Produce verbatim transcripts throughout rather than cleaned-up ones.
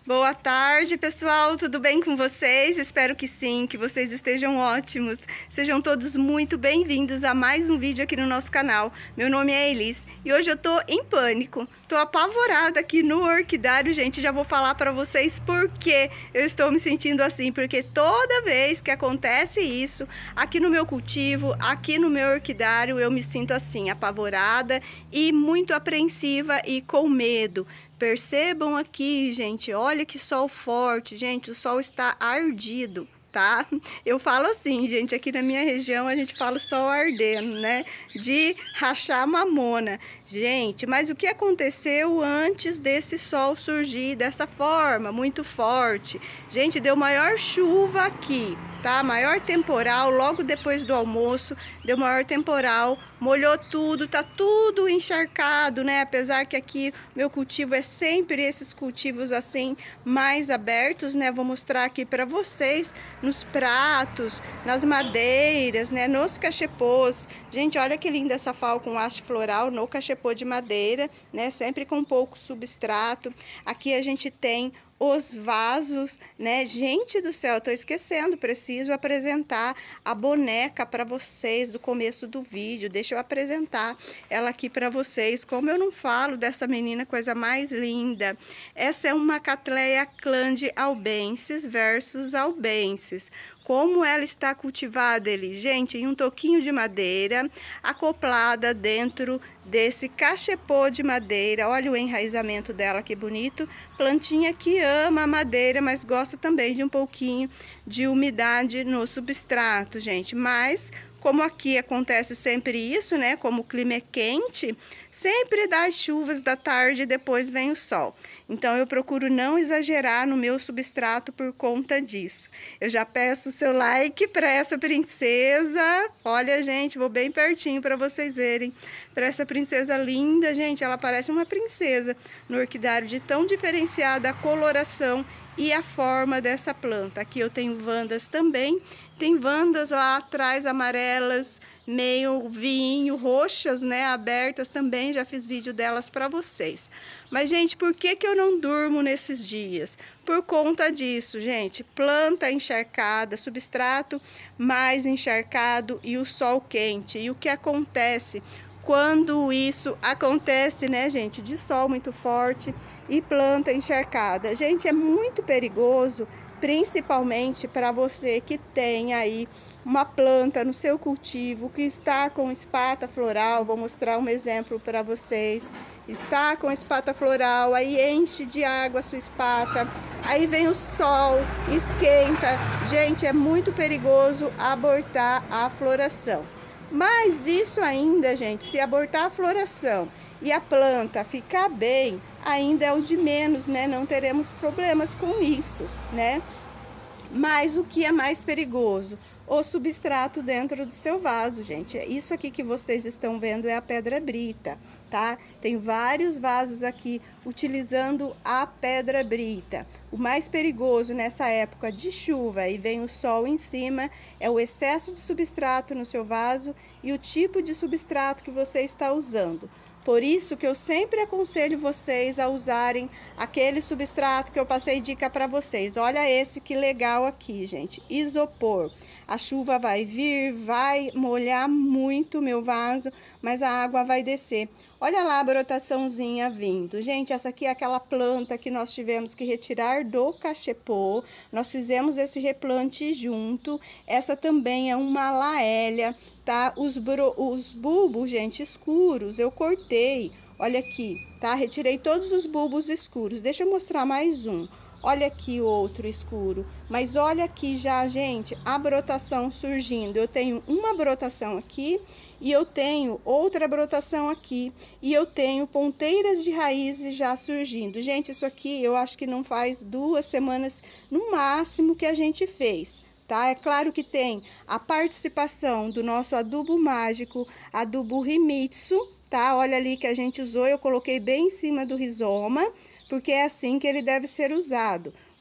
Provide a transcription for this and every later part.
Boa tarde, pessoal, tudo bem com vocês? Espero que sim, que vocês estejam ótimos. Sejam todos muito bem-vindos a mais um vídeo aqui no nosso canal. Meu nome é Elis e hoje eu tô em pânico. Tô apavorada aqui no orquidário, gente. Já vou falar para vocês por que eu estou me sentindo assim, porque toda vez que acontece isso aqui no meu cultivo, aqui no meu orquidário, eu me sinto assim, apavorada e muito apreensiva e com medo. Percebam aqui, gente, olha que sol forte, gente, o sol está ardido, tá? Eu falo assim, gente, aqui na minha região a gente fala sol ardendo, né? De rachar mamona. Gente, mas o que aconteceu antes desse sol surgir dessa forma, muito forte? Gente, deu maior chuva aqui, tá? Maior temporal, logo depois do almoço, deu maior temporal, molhou tudo, tá tudo encharcado, né? Apesar que aqui meu cultivo é sempre esses cultivos assim, mais abertos, né? Vou mostrar aqui para vocês, nos pratos, nas madeiras, né? Nos cachepôs. Gente, olha que linda essa fal com haste floral no cachepô de madeira, né? Sempre com pouco substrato. Aqui a gente tem os vasos, né? Gente do céu, eu tô esquecendo, preciso apresentar a boneca para vocês do começo do vídeo. Deixa eu apresentar ela aqui para vocês. Como eu não falo dessa menina, coisa mais linda. Essa é uma Cattleya Clande albensis versus albensis. Como ela está cultivada, ele, gente, em um toquinho de madeira, acoplada dentro desse cachepô de madeira. Olha o enraizamento dela, que bonito. Plantinha que ama a madeira, mas gosta também de um pouquinho de umidade no substrato, gente. Mas, como aqui acontece sempre isso, né? Como o clima é quente, sempre dá as chuvas da tarde e depois vem o sol. Então, eu procuro não exagerar no meu substrato por conta disso. Eu já peço o seu like para essa princesa. Olha, gente, vou bem pertinho para vocês verem. Para essa princesa linda, gente, ela parece uma princesa no orquidário, de tão diferenciada a coloração e a forma dessa planta. Aqui eu tenho vandas também. Tem vandas lá atrás amarelas, meio vinho, roxas, né, abertas também. Já fiz vídeo delas para vocês. Mas, gente, por que que eu não durmo nesses dias? Por conta disso, gente. Planta encharcada, substrato mais encharcado e o sol quente. E o que acontece quando isso acontece, né, gente, de sol muito forte e planta encharcada? Gente, é muito perigoso, principalmente para você que tem aí uma planta no seu cultivo que está com espata floral. Vou mostrar um exemplo para vocês. Está com espata floral, aí enche de água a sua espata, aí vem o sol, esquenta. Gente, é muito perigoso abortar a floração. Mas isso ainda, gente, se abortar a floração e a planta ficar bem, ainda é o de menos, né? Não teremos problemas com isso, né? Mas o que é mais perigoso? O substrato dentro do seu vaso, gente. Isso aqui que vocês estão vendo é a pedra brita, tá? Tem vários vasos aqui utilizando a pedra brita. O mais perigoso nessa época de chuva e vem o sol em cima é o excesso de substrato no seu vaso e o tipo de substrato que você está usando. Por isso que eu sempre aconselho vocês a usarem aquele substrato que eu passei dica para vocês. Olha esse que legal aqui, gente. Isopor. A chuva vai vir, vai molhar muito o meu vaso, mas a água vai descer. Olha lá a brotaçãozinha vindo. Gente, essa aqui é aquela planta que nós tivemos que retirar do cachepô. Nós fizemos esse replante junto. Essa também é uma laélia, tá? Os, bro, os bulbos, gente, escuros, eu cortei. Olha aqui, tá? Retirei todos os bulbos escuros. Deixa eu mostrar mais um. Olha aqui o outro escuro, mas olha aqui já, gente, a brotação surgindo. Eu tenho uma brotação aqui e eu tenho outra brotação aqui e eu tenho ponteiras de raízes já surgindo. Gente, isso aqui eu acho que não faz duas semanas no máximo que a gente fez, tá? É claro que tem a participação do nosso adubo mágico, adubo Himitsu, tá? Olha ali que a gente usou, eu coloquei bem em cima do rizoma, porque é assim que ele deve ser usado.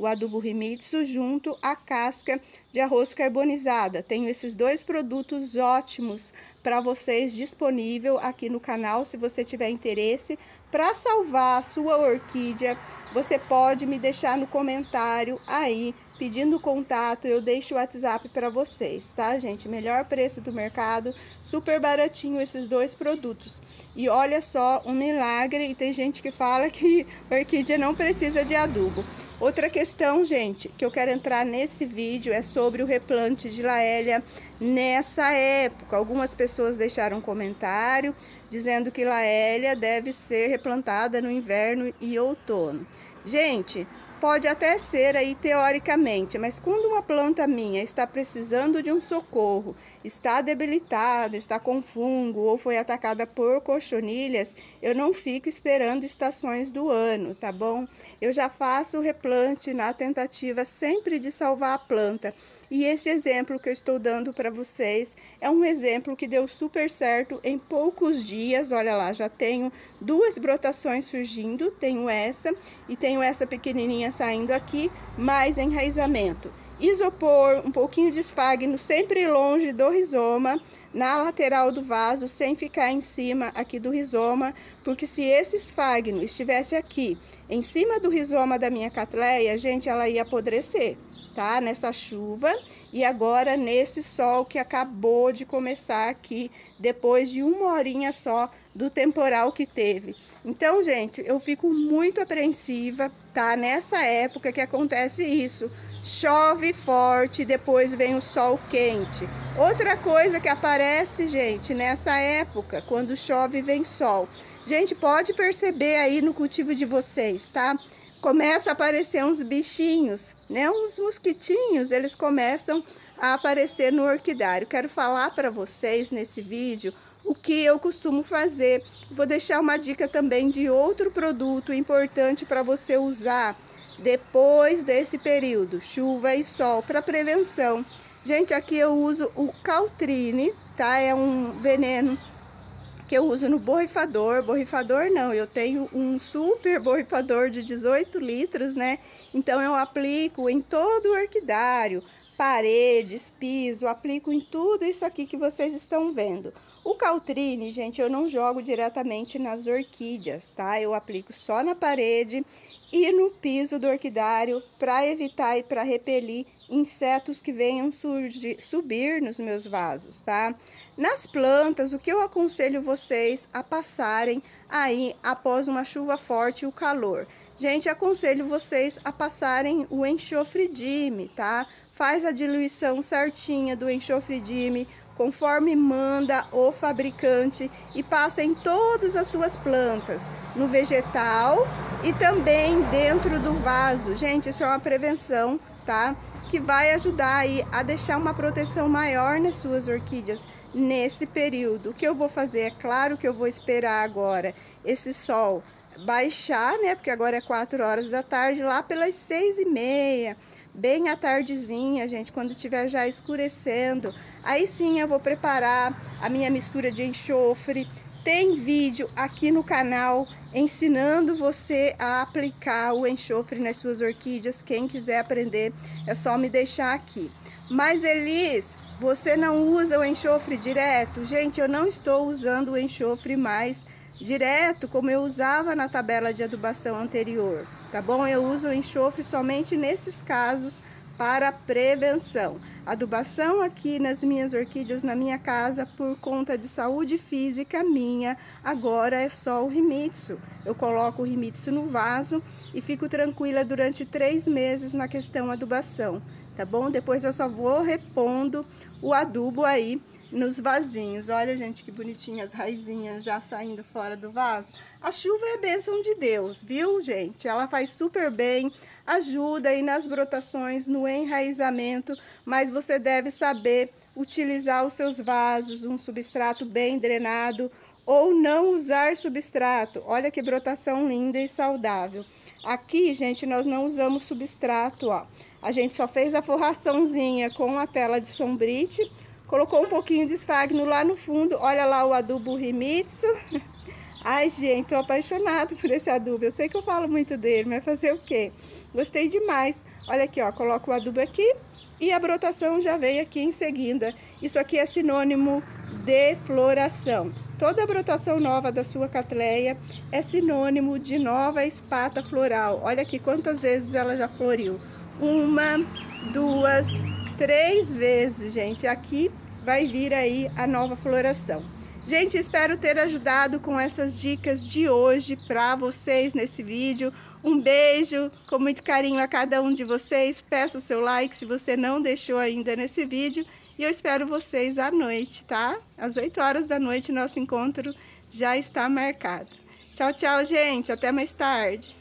o adubo Rimitsu junto à casca de arroz carbonizada. Tenho esses dois produtos ótimos para vocês disponível aqui no canal. Se você tiver interesse para salvar a sua orquídea, você pode me deixar no comentário aí, pedindo contato, eu deixo o WhatsApp para vocês, tá, gente? Melhor preço do mercado, super baratinho esses dois produtos. E olha só, um milagre, e tem gente que fala que orquídea não precisa de adubo. Outra questão, gente, que eu quero entrar nesse vídeo é sobre o replante de laélia nessa época. Algumas pessoas deixaram um comentário dizendo que laélia deve ser replantada no inverno e outono. Gente, pode até ser aí teoricamente, mas quando uma planta minha está precisando de um socorro, está debilitada, está com fungo ou foi atacada por cochonilhas, eu não fico esperando estações do ano, tá bom? Eu já faço o replante na tentativa sempre de salvar a planta. E esse exemplo que eu estou dando para vocês é um exemplo que deu super certo em poucos dias. Olha lá, já tenho duas brotações surgindo, tenho essa e tenho essa pequenininha saindo aqui, mais enraizamento. Isopor, um pouquinho de esfagno, sempre longe do rizoma, na lateral do vaso, sem ficar em cima aqui do rizoma, porque se esse esfagno estivesse aqui, em cima do rizoma da minha catleia, gente, ela ia apodrecer, tá? Nessa chuva e agora nesse sol que acabou de começar aqui, depois de uma horinha só do temporal que teve. Então, gente, eu fico muito apreensiva, tá? Nessa época que acontece isso. Chove forte, depois vem o sol quente. Outra coisa que aparece, gente, nessa época, quando chove e vem sol. Gente, pode perceber aí no cultivo de vocês, tá? Começa a aparecer uns bichinhos, né? Uns mosquitinhos, eles começam a aparecer no orquidário. Quero falar para vocês nesse vídeo o que eu costumo fazer. Vou deixar uma dica também de outro produto importante para você usar depois desse período, chuva e sol, para prevenção. Gente, aqui eu uso o Caltrine, tá? É um veneno que eu uso no borrifador. Borrifador não, eu tenho um super borrifador de dezoito litros, né? Então eu aplico em todo o orquidário, paredes, piso, aplico em tudo isso aqui que vocês estão vendo. O Caltrine, gente, eu não jogo diretamente nas orquídeas, tá? Eu aplico só na parede e no piso do orquidário para evitar e para repelir insetos que venham surgir, subir nos meus vasos, tá? Nas plantas, o que eu aconselho vocês a passarem aí após uma chuva forte e o calor? Gente, aconselho vocês a passarem o enxofre Dime, tá? Faz a diluição certinha do enxofre Dime, conforme manda o fabricante, e passa em todas as suas plantas, no vegetal e também dentro do vaso. Gente, isso é uma prevenção, tá? Que vai ajudar aí a deixar uma proteção maior nas suas orquídeas nesse período. O que eu vou fazer? É claro que eu vou esperar agora esse sol baixar, né? Porque agora é quatro horas da tarde, lá pelas seis e meia, bem à tardezinha, gente, quando estiver já escurecendo. Aí sim eu vou preparar a minha mistura de enxofre. Tem vídeo aqui no canal ensinando você a aplicar o enxofre nas suas orquídeas. Quem quiser aprender, é só me deixar aqui. Mas, Elis, você não usa o enxofre direto? Gente, eu não estou usando o enxofre mais direto como eu usava na tabela de adubação anterior, tá bom? Eu uso o enxofre somente nesses casos para prevenção. Adubação aqui nas minhas orquídeas, na minha casa, por conta de saúde física minha, agora é só o Rimitsu. Eu coloco o Rimitsu no vaso e fico tranquila durante três meses na questão adubação, tá bom? Depois eu só vou repondo o adubo aí nos vasinhos. Olha, gente, que bonitinha as raizinhas já saindo fora do vaso. A chuva é a bênção de Deus, viu, gente? Ela faz super bem, ajuda aí nas brotações, no enraizamento, mas você deve saber utilizar os seus vasos, um substrato bem drenado, ou não usar substrato. Olha que brotação linda e saudável. Aqui, gente, nós não usamos substrato, ó. A gente só fez a forraçãozinha com a tela de sombrite, colocou um pouquinho de esfagno lá no fundo. Olha lá o adubo Rimitsu. Ai, gente, tô apaixonado por esse adubo. Eu sei que eu falo muito dele, mas fazer o quê? Gostei demais. Olha aqui, ó, coloco o adubo aqui e a brotação já veio aqui em seguida. Isso aqui é sinônimo de floração. Toda brotação nova da sua catleia é sinônimo de nova espata floral. Olha aqui quantas vezes ela já floriu. Uma, duas, três vezes, gente. Aqui vai vir aí a nova floração. Gente, espero ter ajudado com essas dicas de hoje para vocês nesse vídeo. Um beijo com muito carinho a cada um de vocês. Peço o seu like se você não deixou ainda nesse vídeo. E eu espero vocês à noite, tá? Às oito horas da noite, nosso encontro já está marcado. Tchau, tchau, gente. Até mais tarde.